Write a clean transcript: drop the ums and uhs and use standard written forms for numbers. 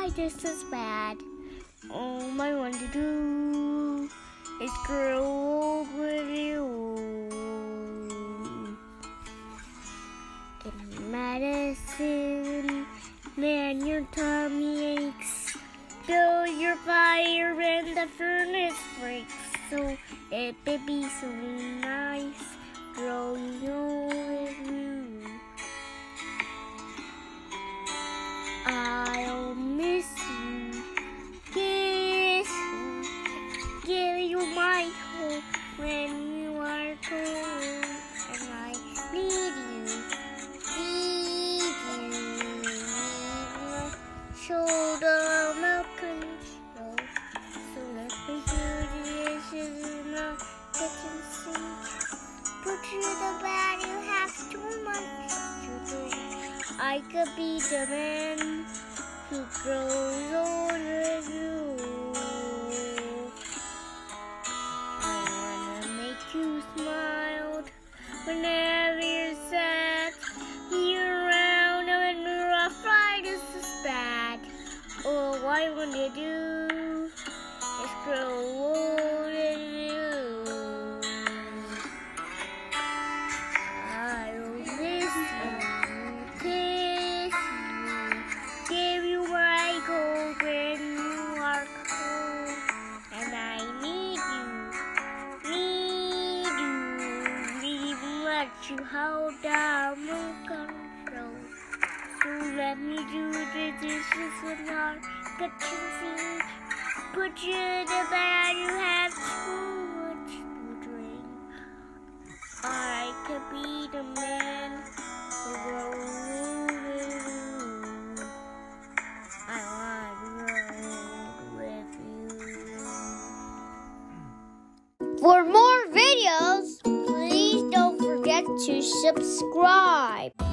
why this is bad. All I want to do is grow old with you. In medicine, man, your tummy aches. Build your fire when the furnace breaks. So it'd be so nice growing old with you. I'll miss you, kiss you, give you my hope when you are cold, and I need you, feed you, shoulder milk control. So let me do the dishes in the kitchen sink. Put you the bed, you have too much to drink. I could be the man who grows old with you. I wanna make you smile whenever you're sad. You're around when arthritis is bad. All I wanna do is grow old with you. I'll miss you, kiss you, give you my gold when you are cold, and I need even let you hold down the control. So let me do the dishes in our kitchen sink. Put you in the bed, you have too much to drink. I could be the man who grows old with you. I want to grow old with you. For more videos, please don't forget to subscribe.